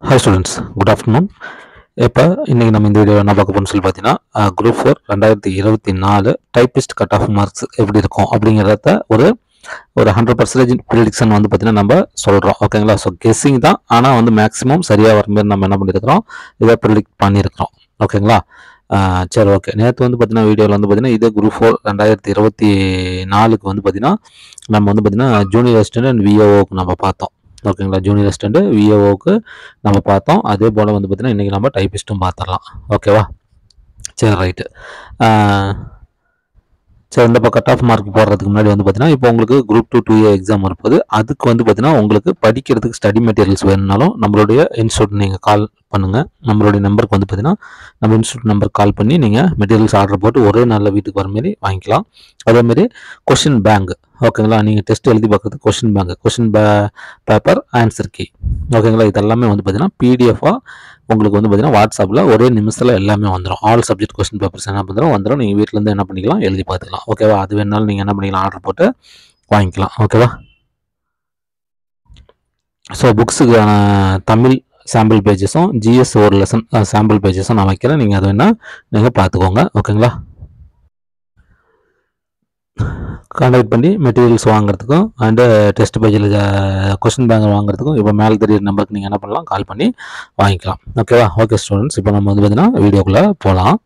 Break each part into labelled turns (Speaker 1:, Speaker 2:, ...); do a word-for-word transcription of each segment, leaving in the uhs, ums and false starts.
Speaker 1: Hi students, good afternoon. இப்போ இன்னைக்கு நம்ம இந்த வீடியோவில் என்ன பார்க்க போறோம்னு சொல்லி பார்த்தீங்கன்னா குரூப் ஃபோர் ரெண்டாயிரத்தி இருபத்தி நாலு டைப்பிஸ்ட் கட் ஆஃப் மார்க்ஸ் எப்படி இருக்கும் அப்படிங்கிறத ஒரு ஒரு ஹண்ட்ரட் பர்சன்டேஜ் ப்ரிடிக்ஷன் வந்து பார்த்தீங்கன்னா நம்ம சொல்கிறோம். ஓகேங்களா? ஸோ கெஸ்ஸிங் தான், ஆனால் வந்து மேக்ஸிமம் சரியாக வர மாதிரி நம்ம என்ன பண்ணியிருக்கிறோம், இதை ப்ரிடிக்ட் பண்ணியிருக்கிறோம். ஓகேங்களா? சரி, ஓகே. நேற்று வந்து பார்த்தீங்கன்னா வீடியோவில் வந்து பார்த்தீங்கன்னா இதே குரூப் ஃபோர் ரெண்டாயிரத்தி இருபத்தி நாலுக்கு வந்து பார்த்தீங்கன்னா நம்ம வந்து பார்த்தீங்கன்னா ஜூனியர் அசிஸ்டன்ட் அண்ட் விஓஓக்கு நம்ம பார்த்தோம். ஓகேங்களா? ஜூனியர் அசிஸ்டன்ட் விஓஓக்கு நம்ம பார்த்தோம். அதே போல் வந்து பார்த்தீங்கன்னா இன்றைக்கி நம்ம டைப்பிஸ்ட்டும் பார்த்துடலாம். ஓகேவா? சரி, ரைட்டு. சரி, இந்த இப்போ கட் ஆஃப் மார்க் போடுறதுக்கு முன்னாடி வந்து பார்த்தீங்கன்னா இப்போ உங்களுக்கு group two two A exam இருப்பது, அதுக்கு வந்து பார்த்தீங்கன்னா உங்களுக்கு படிக்கிறதுக்கு ஸ்டடி மெட்டீரியல்ஸ் வேணும்னாலும் நம்மளுடைய இன்ஸ்டியூட் நீங்கள் கால் பண்ணுங்கள். நம்மளுடைய நம்பருக்கு வந்து பார்த்தீங்கன்னா நம்ம இன்ஸ்டியூட் நம்பர் கால் பண்ணி நீங்கள் மெட்டீரியல்ஸ் ஆர்டர் போட்டு ஒரே நாளில் வீட்டுக்கு வர மாரி வாங்கிக்கலாம். அதேமாரி கொஷின் பேங்க், ஓகேங்களா? நீங்கள் டெஸ்ட் எழுதி பார்க்குறது question bank, question pa paper answer key, ஓகேங்களா? இதெல்லாமே வந்து பார்த்தீங்கன்னா பிடிஎஃபாக உங்களுக்கு வந்து பார்த்தீங்கன்னா வாட்ஸ்அப்பில் ஒரே நிமிஷத்தில் எல்லாமே வந்துடும். ஆல் சப்ஜெக்ட் கொஸ்டின் பேப்பர்ஸ் என்ன பண்ணுறோம் வந்துடும். நீங்கள் வீட்டிலேருந்து என்ன பண்ணிக்கலாம், எழுதி பார்த்துக்கலாம். ஓகேவா? அது வேணாலும் நீங்கள் என்ன பண்ணிக்கலாம், ஆர்டர் போட்டு வாங்கிக்கலாம். ஓகேவா? ஸோ புக்ஸுக்கான தமிழ் சாம்பிள் பேஜஸும் ஜிஎஸ் ஒரு லெசன் சாம்பிள் பேஜஸும் நான் வைக்கிறேன். நீங்கள் அது வேணால் நீங்கள் பார்த்துக்கோங்க. ஓகேங்களா? கான்டாக்ட் பண்ணி மெட்டீரியல்ஸ் வாங்குறதுக்கும் அண்டு டெஸ்ட் பேஜில் கொஸ்டின் பேங்க் வாங்குறதுக்கும் இப்போ மேலே தெரியுற நம்பருக்கு நீங்கள் என்ன பண்ணலாம், கால் பண்ணி வாங்கிக்கலாம். ஓகேவா? ஓகே ஸ்டூடெண்ட்ஸ், இப்போ நம்ம வந்து பார்த்தீங்கன்னா வீடியோக்குள்ளே போகலாம்.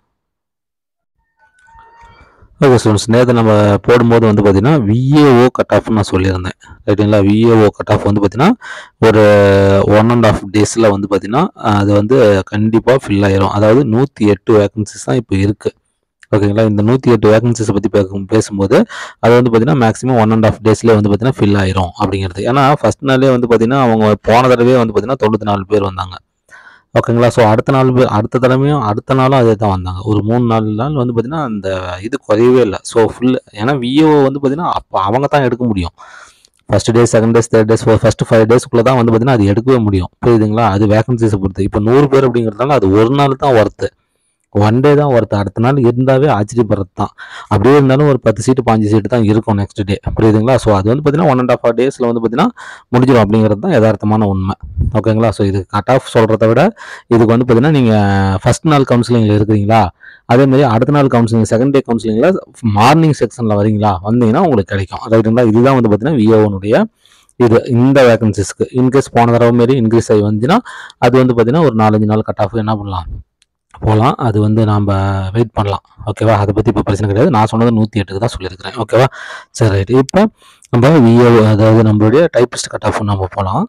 Speaker 1: ஓகே ஸ்டூடெண்ட்ஸ், நேற்று நம்ம போடும்போது வந்து பார்த்தீங்கன்னா விஏஓ கட் ஆஃப்னு நான் சொல்லியிருந்தேன். ரைட்டுங்களா? விஏஓ கட் ஆஃப் வந்து பார்த்தீங்கன்னா ஒரு ஒன் அண்ட் ஆஃப் டேஸில் வந்து பார்த்தீங்கன்னா அது வந்து கண்டிப்பாக ஃபில் ஆயிரும். அதாவது நூற்றி எட்டு வேகன்சிஸ் தான் இப்போ இருக்குது. ஓகேங்களா? இந்த நூற்றி எட்டு வேகன்சிஸை பற்றி பேசும்போது அது வந்து பார்த்தீங்கன்னா மேக்ஸிமம் ஒன் அண்ட் ஆஃப் டேஸ்லேயே வந்து பார்த்தீங்கன்னா ஃபில் ஆயிரும் அப்படிங்கிறது. ஏன்னா ஃபஸ்ட் நாளே வந்து பார்த்தீங்கன்னா அவங்க போன தடவையே வந்து பார்த்தீங்கன்னா தொண்ணூற்றி நாலு பேர் வந்தாங்க. ஓகேங்களா? ஸோ அடுத்த நாள் அடுத்த தடவையும் அடுத்த நாளும் அதே தான் வந்தாங்க. ஒரு மூணு நாலு நாள் வந்து பார்த்தீங்கன்னா அந்த இது குறையவே இல்லை. ஸோ ஃபுல், ஏன்னா விஏஓ வந்து பார்த்தீங்கன்னா அப்போ அவங்க தான் எடுக்க முடியும். First day, second days, third days, first five டேஸ்க்குள்ளே தான் வந்து பார்த்தீங்கன்னா அது எடுக்கவே முடியும். புரியுதுங்களா? அது வேகன்சிஸை பொறுத்து. இப்போ நூறு பேர் அப்படிங்கிறதுனால அது ஒரு நாள் தான் ஒர்த்து, ஒன் டே தான் ஒருத்தர். அடுத்த நாள் இருந்தாவே ஆச்சரியப்படுறது தான். அப்படியே இருந்தாலும் ஒரு பத்து சீட்டு பாஞ்சு சீட்டு தான் இருக்கும் நெக்ஸ்ட் டே. புரியுதுங்களா? ஸோ அது வந்து பார்த்தீங்கன்னா ஒன் அண்ட் ஆஃப் டேஸில் வந்து பார்த்தீங்கன்னா முடிஞ்சிடும் அப்படிங்கிறது தான் யதார்த்தமான உண்மை. ஓகேங்களா? ஸோ இது கட் ஆஃப் சொல்கிறத விட இதுக்கு வந்து பார்த்தீங்கன்னா நீங்கள் ஃபஸ்ட் நாள் கவுன்சிலிங்கில் இருக்கிறீங்களா, அதேமாதிரி அடுத்த நாள் கவுன்சிலிங் செகண்ட் டே கவுன்சிலிங்கில் மார்னிங் செக்ஷனில் வரீங்களா, வந்தீங்கன்னா உங்களுக்கு கிடைக்கும். ரைட்டுங்களா? இதுதான் வந்து பார்த்தீங்கன்னா விஓனுடைய இது இந்த வேகன்சிஸ்க்கு. இன்கேஸ் போன தடவை மாரி இன்க்ரீஸ் ஆகி வந்துச்சுன்னா அது வந்து பார்த்தீங்கன்னா ஒரு நாலஞ்சு நாள் கட் ஆஃப் என்ன பண்ணலாம், போகலாம். அது வந்து நாம் வெயிட் பண்ணலாம். ஓகேவா? அதை பற்றி இப்போ பிரச்சனை கிடையாது. நான் சொன்னது நூற்றி எட்டுக்கு தான் சொல்லியிருக்கிறேன். ஓகேவா? சரி, ரைட். இப்போ நம்ம விஓ அதாவது நம்மளுடைய டைப்பிஸ்ட் கட் ஆஃப் நம்ம போகலாம்.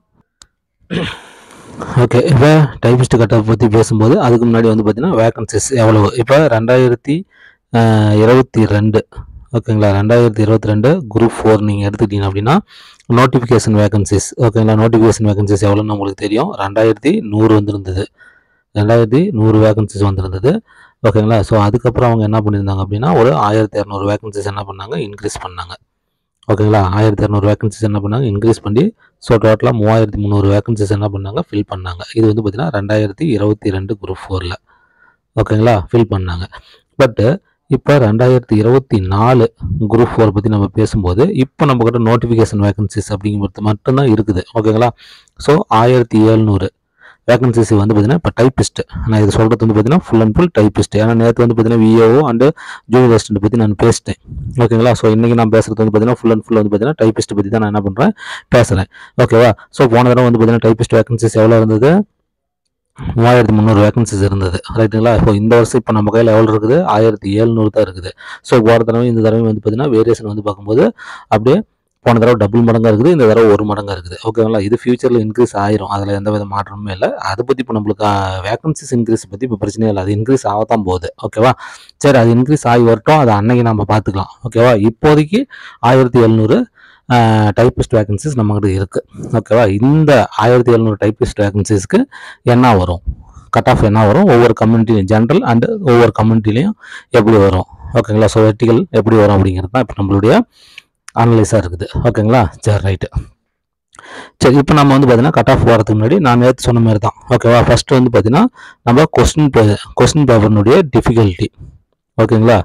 Speaker 1: ஓகே, இப்போ டைப்பிஸ்ட் கட் ஆஃப் பற்றி பேசும்போது அதுக்கு முன்னாடி வந்து பார்த்தீங்கன்னா வேகன்சிஸ் எவ்வளவு இப்போ ரெண்டாயிரத்தி இருபத்தி ரெண்டு ஓகேங்களா? ரெண்டாயிரத்தி இருபத்தி ரெண்டு குரூப் ஃபோர் நீங்கள் எடுத்துக்கிட்டீங்க அப்படின்னா நோட்டிஃபிகேஷன் வேகன்சிஸ், ஓகேங்களா? நோட்டிஃபிகேஷன் வேகன்சிஸ் எவ்வளோன்னு உங்களுக்கு தெரியும். ரெண்டாயிரத்தி நூறு வந்துருந்தது. ரெண்டாயிரத்தி நூறு வேகன்சிஸ் வந்திருந்தது. ஓகேங்களா? ஸோ அதுக்கப்புறம் அவங்க என்ன பண்ணியிருந்தாங்க அப்படின்னா ஒரு ஆயிரத்தி இரநூறு வேகன்சிஸ் என்ன பண்ணாங்க, இன்க்ரீஸ் பண்ணாங்க. ஓகேங்களா? ஆயிரத்தி இரநூறு வேகன்சிஸ் என்ன பண்ணாங்க, இன்க்ரீஸ் பண்ணி ஸோ டோட்டலாக மூவாயிரத்தி முந்நூறு வேகன்சிஸ் என்ன பண்ணாங்க, ஃபில் பண்ணாங்க. இது வந்து பார்த்தீங்கன்னா ரெண்டாயிரத்தி இருபத்தி ரெண்டு குரூப் ஃபோரில் ஓகேங்களா ஃபில் பண்ணாங்க. பட்டு இப்போ ரெண்டாயிரத்தி இருபத்தி நாலு குரூப் ஃபோர் பற்றி நம்ம பேசும்போது இப்போ நம்மக்கிட்ட நோட்டிஃபிகேஷன் வேகன்சிஸ் அப்படிங்கிறது மட்டும்தான் இருக்குது. ஓகேங்களா? ஸோ ஆயிரத்தி எழுநூறு வேகன்சிஸ் வந்து பார்த்தீங்கன்னா இப்போ டைப்பிஸ்ட் நான் இது சொல்கிறது வந்து பார்த்தீங்கன்னா ஃபுல் அண்ட் ஃபுல் டைப்பிஸ்ட். ஏன்னா நேற்று வந்து பார்த்தீங்கன்னா விஏஓ அண்டு ஜூனியர் அசிஸ்டன்ட் பற்றி நான் பேசிட்டேன். ஓகேங்களா? ஸோ இன்றைக்கி நான் பேசுகிறது வந்து பார்த்தீங்கன்னா ஃபுல் அண்ட் ஃபுல் வந்து பார்த்தீங்கன்னா டைப்பிஸ்ட் பற்றி தான் நான் என்ன பண்ணுறேன், பேசுகிறேன். ஓகேவா? ஸோ போன தடவை வந்து பார்த்தீங்கன்னா டைப்பிஸ்ட் வேகன்சிஸ் எவ்வளோ இருந்தது, மூவாயிரத்தி முந்நூறு வேகன்சிஸ் இருந்தது. ரைட்டுங்களா? இப்போ இந்த வருஷம் இப்போ நம்ம கையில் எவ்வளோ இருக்குது, ஆயிரத்தி எழுநூறு தான் இருக்குது. ஸோ போன தடவை இந்த தடவை வந்து பார்த்தீங்கன்னா வேரியேஷன் வந்து பார்க்கும்போது அப்படியே போன தடவை டபுள் மடங்காக இருக்குது, இந்த தடவை ஒரு மடங்காக இருக்குது. ஓகேங்களா? இது ஃபியூச்சரில் இன்க்ரீஸ் ஆயிரும், அதில் எந்த வித மாற்றமுமே இல்லை. அதை பற்றி இப்போ நம்மளுக்கு வேகன்சிஸ் இன்க்ரீஸ் பற்றி இப்போ பிரச்சனையே இல்லை, அது இன்க்ரீஸ் ஆகத்தான் போகுது. ஓகேவா? சரி, அது இன்க்ரீஸ் ஆகி வரட்டும், அதை அன்னைக்கு நம்ம பார்த்துக்கலாம். ஓகேவா? இப்போதைக்கு ஆயிரத்தி எழுநூறு டைப்பிஸ்ட் வேகன்சிஸ் நம்மகிட்ட இருக்குது. ஓகேவா? இந்த ஆயிரத்தி எழுநூறு டைப்பிஸ்ட் வேகன்சிஸ்க்கு என்ன வரும், கட் ஆஃப் என்ன வரும், ஒவ்வொரு கம்யூனிட்டிலையும் ஜென்ரல் அண்டு ஒவ்வொரு கம்யூனிட்டிலையும் எப்படி வரும், ஓகேங்களா? ஸோ வெர்டிகல் எப்படி வரும் அப்படிங்கிறது தான் இப்போ நம்மளுடைய அனலைஸாக இருக்குது. ஓகேங்களா? சரி, ரைட்டு. சரி, இப்போ நம்ம வந்து பார்த்தீங்கன்னா கட் ஆஃப் போகிறதுக்கு முன்னாடி நான் நேற்று சொன்ன மாதிரி தான். ஓகேவா? ஃபஸ்ட்டு வந்து பார்த்தீங்கன்னா நம்ம கொஸ்டின் பே கொஸ்டின் பேப்பர்னுடைய டிஃபிகல்ட்டி. ஓகேங்களா?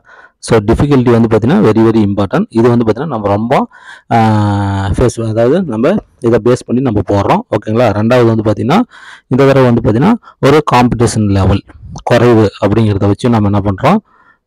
Speaker 1: ஸோ டிஃபிகல்ட்டி வந்து பார்த்தீங்கன்னா வெரி வெரி இம்பார்ட்டன்ட். இது வந்து பார்த்தீங்கன்னா நம்ம ரொம்ப ஃபேஸ் அதாவது நம்ம இதை பேஸ் பண்ணி நம்ம போடுறோம். ஓகேங்களா. ரெண்டாவது வந்து பார்த்தீங்கன்னா இந்த தடவை வந்து பார்த்தீங்கன்னா ஒரு காம்படிஷன் லெவல் குறைவு அப்படிங்கிறத வச்சு நம்ம என்ன பண்ணுறோம்,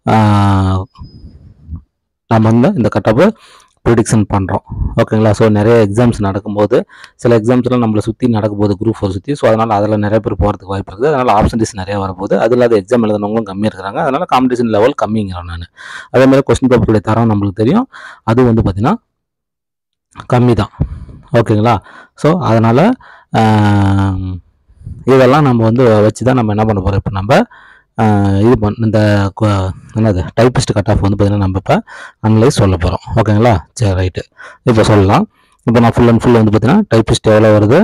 Speaker 1: நம்ம வந்து இந்த கட்டப்பை ப்ரிடிக்ஷன் பண்ணுறோம். ஓகேங்களா. ஸோ நிறைய எக்ஸாம்ஸ் நடக்கும்போது சில எக்ஸாம்ஸ்லாம் நம்மளை சுற்றி நடக்கும்போது குரூப் ஃபோர் சுற்றி, ஸோ அதனால் அதில் நிறைய பேர் போகிறதுக்கு வாய்ப்பு இருக்குது. அதனால் ஆப்ஷன்ஸ் நிறைய வரப்போகுது. அது இல்லாத எக்ஸாம் எழுதுனவங்களும் கம்மியாக இருக்கிறாங்க. அதனால் காம்படிஷன் லெவல் கம்மிங்கிறேன் நான். அதேமாதிரி கொஸ்டின் பேப்பருடைய தரம் நம்மளுக்கு தெரியும், அது வந்து பார்த்திங்கன்னா கம்மி தான். ஓகேங்களா. ஸோ அதனால் இதெல்லாம் நம்ம வந்து வச்சு தான் நம்ம என்ன பண்ண போகிறோம், இப்போ நம்ம இது பண் இந்த என்னது டைப்பிஸ்ட் கட் ஆஃப் வந்து பார்த்தீங்கன்னா நம்ம இப்போ அனலைஸ் சொல்ல போகிறோம். ஓகேங்களா. சரி ரைட்டு, இப்போ சொல்லலாம். இப்போ நான் ஃபுல் அண்ட் ஃபுல் வந்து பார்த்தீங்கன்னா டைப்பிஸ்ட் எவ்வளோ வருது,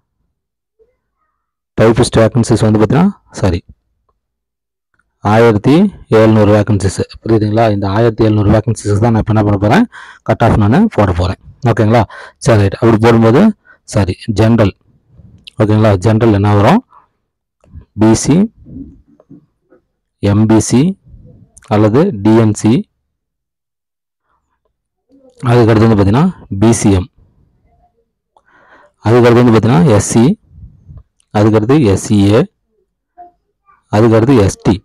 Speaker 1: டைப்பிஸ்ட் வேக்கன்சிஸ் வந்து பார்த்தீங்கன்னா சாரி ஆயிரத்தி எழுநூறு வேக்கன்சிஸ், புரியுதுங்களா. இந்த ஆயிரத்தி எழுநூறு வேக்கன்சிஸ் தான் நான் இப்போ என்ன பண்ண போகிறேன், கட் ஆஃப் நான் போட போகிறேன். ஓகேங்களா. சரி ரைட். அப்படி போடும்போது சாரி ஜென்ரல், ஓகேங்களா. ஜென்ரல் என்ன வரும், பிசி, எம்பிசி அல்லது டிஎன்சி, அதுக்கடுத்து வந்து பார்த்தீங்கன்னா பிசிஎம், அதுக்கடுத்து வந்து பார்த்தீங்கன்னா எஸ்சி, அதுக்கடுத்து எஸ்சிஏ, அதுக்கடுத்து எஸ்டி.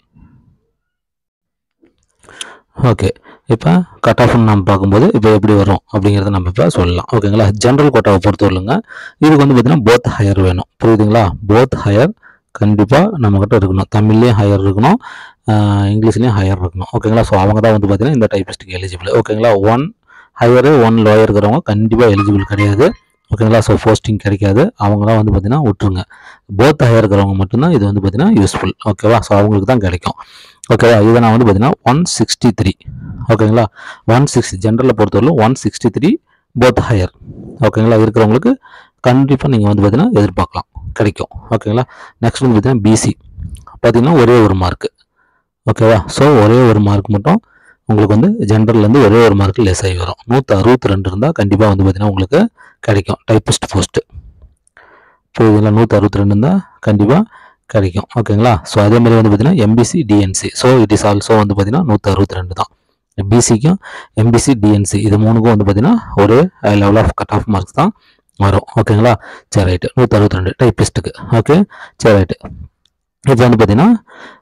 Speaker 1: ஓகே, இப்போ கட் ஆஃப் நம்ம பார்க்கும்போது இப்போ எப்படி வரும் அப்படிங்கிறத நம்ம இப்போ சொல்லலாம். ஓகேங்களா. ஜென்ரல் கோட்டாவை பொறுத்தவரைங்க இதுக்கு வந்து பார்த்தீங்கன்னா போத் ஹையர் வேணும், புரியுதுங்களா. போத் ஹையர் கண்டிப்பாக நம்மக்கிட்ட இருக்கணும். தமிழ்லேயும் ஹையர் இருக்கணும், இங்கிலீஷ்லேயும் ஹையர் இருக்கணும். ஓகேங்களா. ஸோ அவங்க தான் வந்து பார்த்தீங்கன்னா இந்த டைப்பிஸ்ட்டுக்கு எலிஜிபிள். ஓகேங்களா. ஒன் ஹையரு ஒன் லோயர் இருக்கிறவங்க கண்டிப்பாக எலிஜிபிள் கிடையாது. ஓகேங்களா. ஸோ போஸ்டிங் கிடைக்காது, அவங்களாம் வந்து பார்த்தீங்கன்னா விட்டுருங்க. போத் ஹையர் இருக்கிறவங்க மட்டும்தான் இது வந்து பார்த்தீங்கன்னா யூஸ்ஃபுல். ஓகேவா. ஸோ அவங்களுக்கு தான் கிடைக்கும். ஓகேவா. இதை நான் வந்து பார்த்தீங்கன்னா ஒன் சிக்ஸ்டி த்ரீ ஓகேங்களா, ஒன் சிக்ஸ்டி ஜென்ரலில் பொறுத்தவரைக்கும் one sixty three both higher ஓகேங்களா இருக்கிறவங்களுக்கு கண்டிப்பாக நீங்கள் வந்து பார்த்தீங்கன்னா எதிர்பார்க்கலாம், கிடைக்கும். ஓகேங்களா. நெக்ஸ்ட் வந்து பார்த்தீங்கன்னா பிசி பார்த்தீங்கன்னா ஒரே ஒரு மார்க்கு. ஓகேவா. ஸோ ஒரே ஒரு மார்க் மட்டும் உங்களுக்கு வந்து ஜென்ரல்லேருந்து ஒரே ஒரு மார்க் லெஸ் ஆகி வரும். நூற்றி அறுபத்தி ரெண்டு இருந்தால் கண்டிப்பாக வந்து பார்த்தீங்கன்னா உங்களுக்கு கிடைக்கும் டைப்பிஸ்ட் போஸ்ட்டு, புரியுதுங்களா. நூற்றி அறுபத்தி ரெண்டு இருந்தால் கண்டிப்பாக கிடைக்கும். ஓகேங்களா. ஸோ அதேமாதிரி வந்து பார்த்தீங்கன்னா MBC DNC, so it is also வந்து பார்த்தீங்கன்னா நூற்றி அறுபத்தி ரெண்டு தான். பிசிக்கும் எம்பிசி டிஎன்சி இது மூணுக்கும் வந்து பார்த்தீங்கன்னா ஒரு level of cut off marks தான் வரும். ஓகேங்களா. சரி ரைட்டு, நூற்றி அறுபத்தி ரெண்டு டைப்பிஸ்ட்டுக்கு. ஓகே சரி ரைட்டு. இப்போ வந்து பார்த்தீங்கன்னா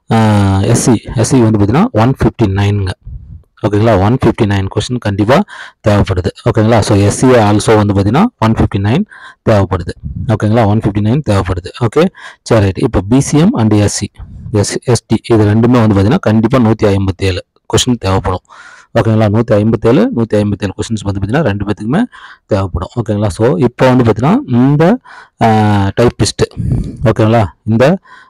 Speaker 1: எஸ்சி எஸ்சி வந்து பார்த்தீங்கன்னா ஒன் ஃபிஃப்டி நைனுங்க. ஓகேங்களா. ஒன் ஃபிஃப்டி நைன் கொஸ்டின் கண்டிப்பாக தேவைப்படுது. ஓகேங்களா. ஸோ எஸ்சிஏ ஆல்சோ வந்து பார்த்தீங்கன்னா ஒன் ஃபிஃப்டி நைன் தேவைப்படுது. ஓகேங்களா. ஒன் ஃபிஃப்டி நைன் தேவைப்படுது. ஓகே சரி ரைட். இப்போ BCM and SC S ST இது ரெண்டுமே வந்து பார்த்தீங்கன்னா கண்டிப்பாக நூற்றி ஐம்பத்தி ஏழு கொஸ்டின் தேவைப்படும். ஓகேங்களா. நூற்றி ஐம்பத்தேழு நூற்றி ஐம்பத்தேழு கொஸ்டின்ஸ் வந்து பார்த்தீங்கன்னா ரெண்டு பேத்துக்குமே தேவைப்படும். ஓகேங்களா. ஸோ இப்போ வந்து பார்த்தீங்கன்னா இந்த டைப்பிஸ்ட்டு ஓகேங்களா, இந்த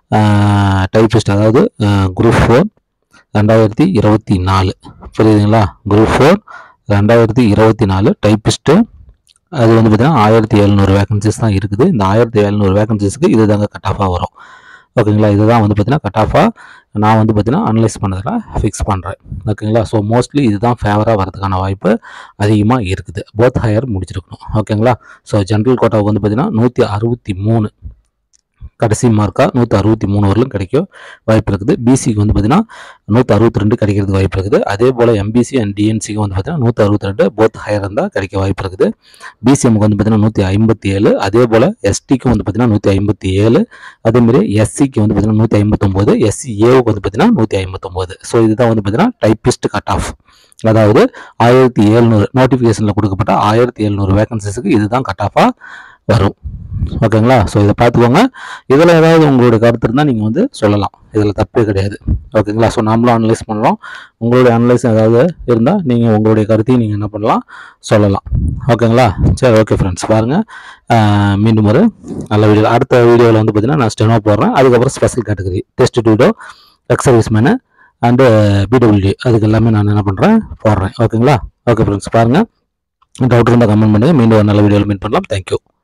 Speaker 1: டைப்பிஸ்ட் அதாவது குரூப் ஃபோர் ரெண்டாயிரத்தி இருபத்தி நாலு புரியுதுங்களா. குரூப் ஃபோர் ரெண்டாயிரத்தி இருபத்தி நாலு டைப்பிஸ்ட்டு அது வந்து பார்த்தீங்கன்னா ஆயிரத்தி எழுநூறு வேகன்சிஸ் தான் இருக்குது. இந்த ஆயிரத்தி எழுநூறு வேகன்சிஸ்க்கு இது தாங்க கட் ஆஃபாக வரும். ஓகேங்களா. இதுதான் வந்து பார்த்தீங்கன்னா கட் ஆஃபாக நான் வந்து பார்த்தீங்கன்னா அனலைஸ் பண்ணதில் ஃபிக்ஸ் பண்ணுறேன். ஓகேங்களா. ஸோ மோஸ்ட்லி இதுதான் ஃபேவராக வரதுக்கான வாய்ப்பு அதிகமாக இருக்குது. போத் ஹையர் முடிச்சிருக்கணும். ஓகேங்களா. ஸோ ஜென்ரல் கோட்டாவுக்கு வந்து பார்த்தீங்கன்னா நூற்றி அறுபத்தி மூணு கடைசி மார்க்காக நூற்றி அறுபத்தி மூணு வரலும் கிடைக்கும் வாய்ப்பு இருக்குது. பிசிக்கு வந்து பார்த்தீங்கன்னா நூற்றி அறுபத்தி ரெண்டு கிடைக்கிறதுக்கு வாய்ப்பு இருக்குது. அதே போல் எம்பிசி அண்ட் டிஎன்சிக்கு வந்து பார்த்தீங்கன்னா நூற்றி அறுபத்தி ரெண்டு போத் ஹையர் இருந்தால் கிடைக்க வாய்ப்பு இருக்குது. பிசிஎம்க்கு வந்து பார்த்தீங்கன்னா நூற்றி ஐம்பத்தி ஏழு அதே போல் எஸ்டிக்கு வந்து பார்த்தீங்கன்னா நூற்றி ஐம்பத்தி ஏழு அதேமாரி எஸ்சிக்கு வந்து பார்த்தீங்கன்னா நூற்றி ஐம்பத்தொம்போது எஸ்சிஏவுக்கு வந்து பார்த்தீங்கன்னா நூற்றி ஐம்பத்தொம்போது. ஸோ இதுதான் வந்து பார்த்தீங்கன்னா டைப்பிஸ்ட் கட் ஆஃப், அதாவது ஆயிரத்தி எழுநூறு நோட்டிஃபிகேஷனில் கொடுக்கப்பட்ட ஆயிரத்தி எழுநூறு வேகன்சிஸுக்கு இதுதான் கட் ஆஃபாக வரும். ஓகேங்களா. ஸோ இதை பார்த்துக்கோங்க. இதில் ஏதாவது உங்களுடைய கருத்து இருந்தால் நீங்கள் வந்து சொல்லலாம், இதில் தப்பே கிடையாது. ஓகேங்களா. ஸோ நாமளும் அனலைஸ் பண்ணுறோம், உங்களுடைய அனலைஸ் ஏதாவது இருந்தால் நீங்கள் உங்களுடைய கருத்தையும் நீங்கள் என்ன பண்ணலாம் சொல்லலாம். ஓகேங்களா. சரி ஓகே ஃப்ரெண்ட்ஸ், பாருங்கள் மீண்டும் ஒரு நல்ல வீடியோ. அடுத்த வீடியோவில் வந்து பார்த்தீங்கன்னா நான் ஸ்டெனோ போடுறேன், அதுக்கப்புறம் special category test video ex service men and PWD அதுக்கு எல்லாமே நான் என்ன பண்ணுறேன் போடுறேன். ஓகேங்களா. ஓகே ஃப்ரெண்ட்ஸ், பாருங்கள் டவுட் இருந்தால் கமெண்ட் பண்ணுங்கள். மீண்டும் ஒரு நல்ல வீடியோவில் மீட் பண்ணலாம். தேங்க்யூ.